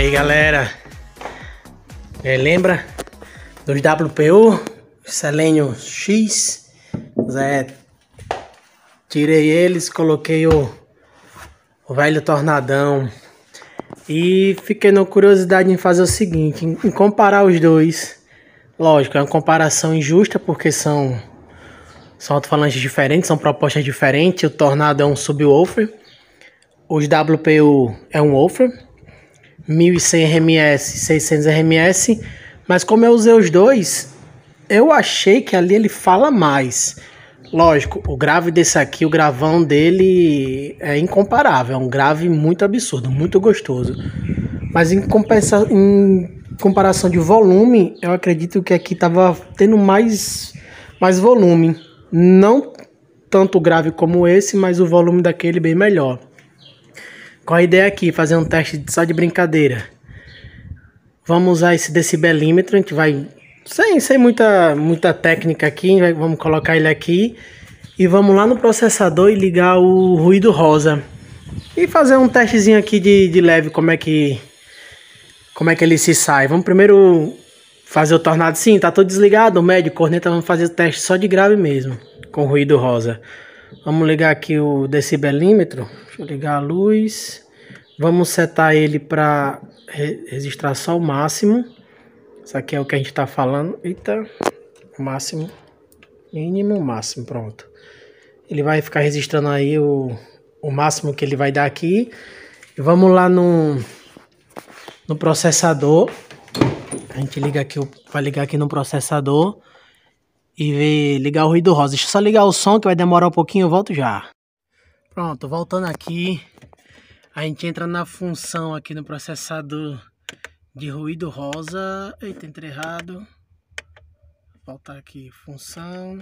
aí, galera, lembra dos WPU Selenium X? Tirei eles, coloquei o velho tornadão e fiquei na curiosidade em fazer o seguinte, em comparar os dois. Lógico, é uma comparação injusta porque são alto-falantes diferentes, são propostas diferentes. O Tornado é um subwoofer, os WPU é um woofer, 1100 RMS, 600 RMS, mas como eu usei os dois, eu achei que ali ele fala mais. Lógico, o grave desse aqui, o gravão dele é incomparável, é um grave muito absurdo, muito gostoso. Mas em comparação de volume, eu acredito que aqui tava tendo mais volume. Não tanto grave como esse, mas o volume daquele bem melhor. Qual a ideia aqui? Fazer um teste só de brincadeira. Vamos usar esse decibelímetro, a gente vai... Sem muita técnica aqui, vamos colocar ele aqui. E vamos lá no processador e ligar o ruído rosa. E fazer um testezinho aqui de leve, como é que ele se sai. Vamos primeiro fazer o tornado. Sim, tá todo desligado, o médio, corneta, vamos fazer o teste só de grave mesmo, com ruído rosa. Vamos ligar aqui o decibelímetro. Deixa eu ligar a luz. Vamos setar ele para registrar só o máximo. Isso aqui é o que a gente tá falando. Eita, máximo, mínimo, máximo, pronto. Ele vai ficar registrando aí o máximo que ele vai dar aqui. E vamos lá no processador. A gente liga aqui, vai ligar aqui no processador e ligar o ruído rosa. Deixa eu só ligar o som que vai demorar um pouquinho, eu volto já. Pronto, voltando aqui, a gente entra na função aqui no processador de ruído rosa. Eita, entrei errado. Voltar aqui, função.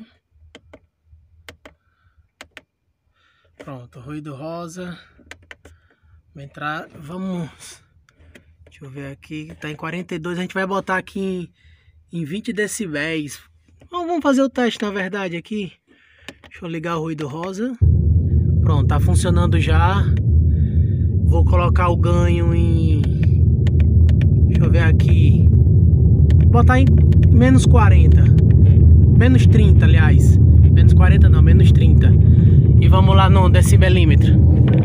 Pronto, ruído rosa. Vou entrar, vamos... Deixa eu ver aqui, tá em 42, a gente vai botar aqui em 20 decibéis. Vamos fazer o teste na verdade aqui. Deixa eu ligar o ruído rosa. Pronto, tá funcionando já. Vou colocar o ganho em... Deixa eu ver aqui. Vou botar em menos 40. Menos 30, aliás. Menos 40 não, menos 30. E vamos lá no decibelímetro.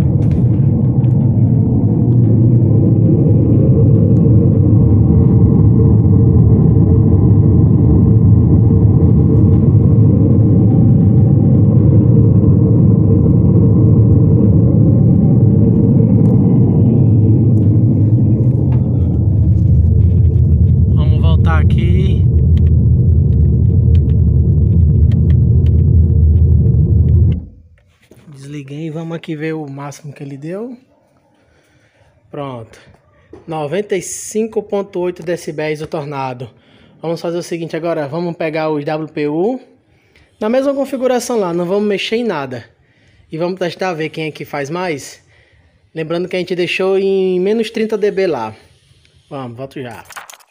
Aqui desliguei e vamos aqui ver o máximo que ele deu. Pronto, 95,8 decibéis o Tornado. Vamos fazer o seguinte agora, vamos pegar os WPU na mesma configuração lá, não vamos mexer em nada e vamos testar, ver quem é que faz mais. Lembrando que a gente deixou em menos 30 dB lá. Vamos, volto já.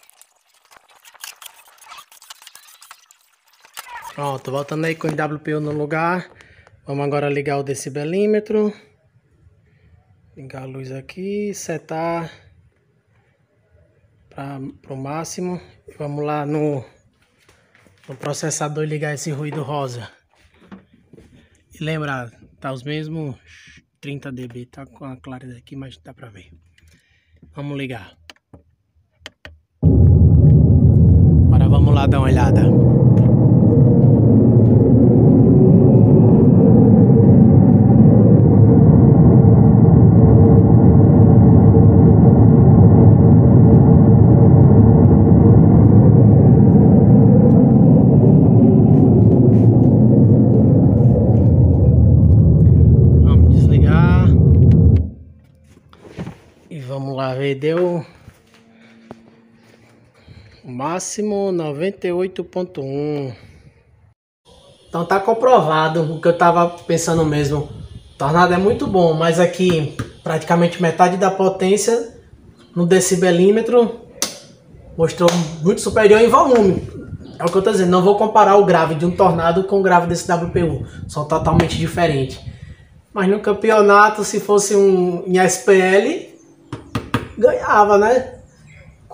Pronto, voltando aí com o WPU no lugar. Vamos agora ligar o decibelímetro. Ligar a luz aqui, setar para o máximo. Vamos lá no processador e ligar esse ruído rosa. E lembrar, tá os mesmos 30 dB, tá com a claridade aqui, mas dá para ver. Vamos ligar. Agora vamos lá dar uma olhada. Vamos lá ver, deu o máximo 98,1. Então tá comprovado o que eu tava pensando mesmo. O Tornado é muito bom, mas aqui praticamente metade da potência no decibelímetro mostrou muito superior em volume. É o que eu tô dizendo, não vou comparar o grave de um Tornado com o grave desse WPU, são totalmente diferentes. Mas no campeonato, se fosse em SPL, ganhava, né?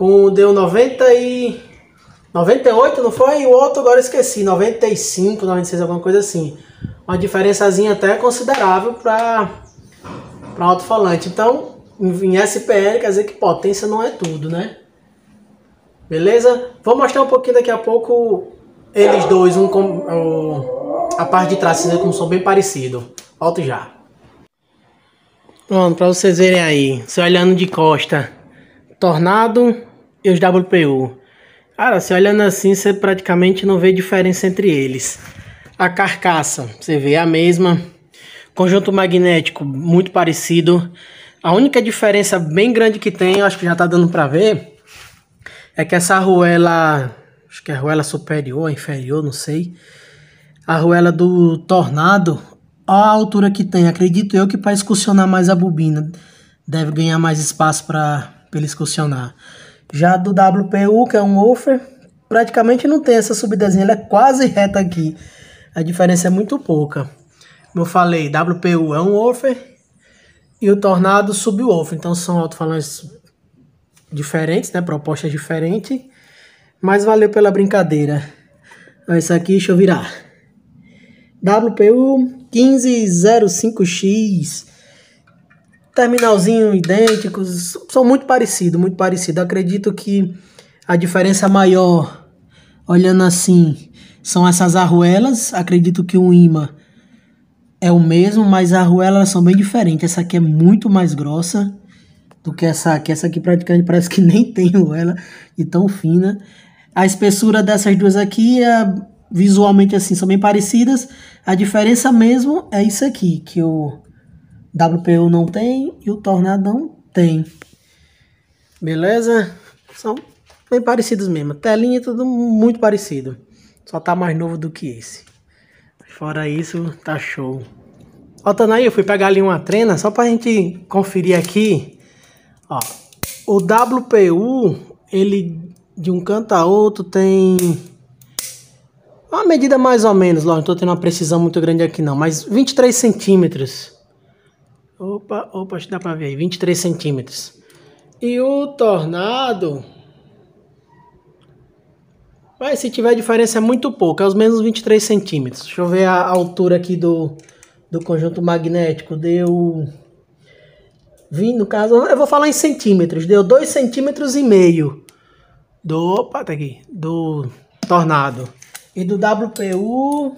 Deu 98, não foi? E o outro agora eu esqueci, 95, 96, alguma coisa assim. Uma diferençazinha até considerável para alto-falante. Então, em SPL quer dizer que potência não é tudo, né? Beleza? Vou mostrar um pouquinho daqui a pouco eles dois, a parte de trás, vocês verem como são bem parecidos. Volto já. Pronto, para vocês verem aí, você olhando de costa, Tornado e os WPU. Cara, você olhando assim, você praticamente não vê diferença entre eles. A carcaça, você vê a mesma. Conjunto magnético, muito parecido. A única diferença bem grande que tem, eu acho que já tá dando pra ver, é que essa arruela, acho que é a arruela superior, inferior, não sei. A arruela do Tornado, olha a altura que tem. Acredito eu que para excursionar mais a bobina, deve ganhar mais espaço para ele excursionar. Já do WPU, que é um woofer, praticamente não tem essa subidazinha, ela é quase reta aqui. A diferença é muito pouca. Como eu falei, WPU é um woofer e o Tornado subwoofer. Então são alto-falantes diferentes, né? Propostas diferentes. Mas valeu pela brincadeira. Esse aqui, deixa eu virar. WPU 1505X. Terminalzinho idênticos. São muito parecidos, muito parecidos. Acredito que a diferença maior, olhando assim, são essas arruelas. Acredito que o imã é o mesmo, mas as arruelas são bem diferentes. Essa aqui é muito mais grossa do que essa aqui. Essa aqui praticamente parece que nem tem arruela e tão fina. A espessura dessas duas aqui, visualmente assim, são bem parecidas. A diferença mesmo é isso aqui, que o WPU não tem e o Tornado não tem. Beleza? São bem parecidos mesmo. Telinha tudo muito parecido. Só tá mais novo do que esse. Fora isso, tá show. Voltando aí, eu fui pegar ali uma trena só pra gente conferir aqui. Ó, o WPU, ele de um canto a outro tem uma medida mais ou menos, não tô tendo uma precisão muito grande aqui não, mas 23 centímetros. Opa, acho que dá pra ver aí, 23 centímetros. E o Tornado, mas se tiver diferença é muito pouco, é os menos 23 centímetros. Deixa eu ver a altura aqui do conjunto magnético, deu... No caso, eu vou falar em centímetros, deu 2,5 centímetros opa, tá aqui, do Tornado. E do WPU,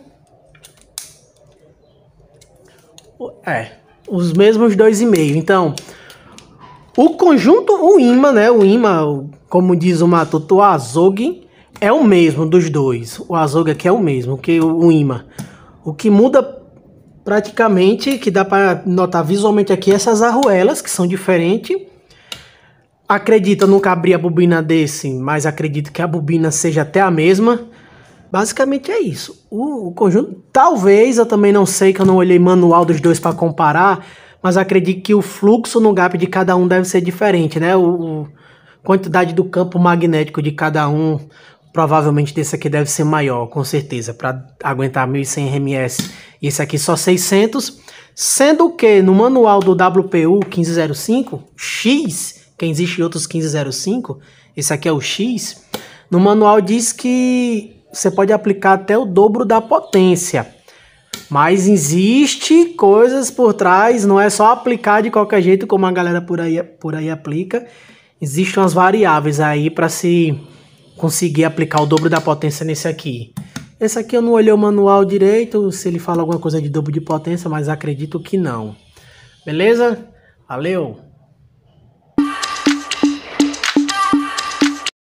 os mesmos 2,5. Então, o conjunto, o imã, né? O imã, como diz o Matuto, o azogue é o mesmo dos dois. O azogue aqui é o mesmo que o imã. O que muda praticamente, que dá para notar visualmente aqui, essas arruelas, que são diferentes. Acredito, eu nunca abri a bobina desse, mas acredito que a bobina seja até a mesma. Basicamente é isso. O conjunto, talvez, eu também não sei, que eu não olhei manual dos dois para comparar, mas acredito que o fluxo no gap de cada um deve ser diferente, né? A quantidade do campo magnético de cada um, provavelmente desse aqui deve ser maior, com certeza, para aguentar 1100 RMS. E esse aqui só 600, sendo que no manual do WPU 1505X, que existe outros 1505, esse aqui é o X, no manual diz que você pode aplicar até o dobro da potência. Mas existe coisas por trás, não é só aplicar de qualquer jeito como a galera por aí aplica. Existem umas variáveis aí para se conseguir aplicar o dobro da potência nesse aqui. Esse aqui eu não olhei o manual direito, se ele fala alguma coisa de dobro de potência, mas acredito que não. Beleza? Valeu!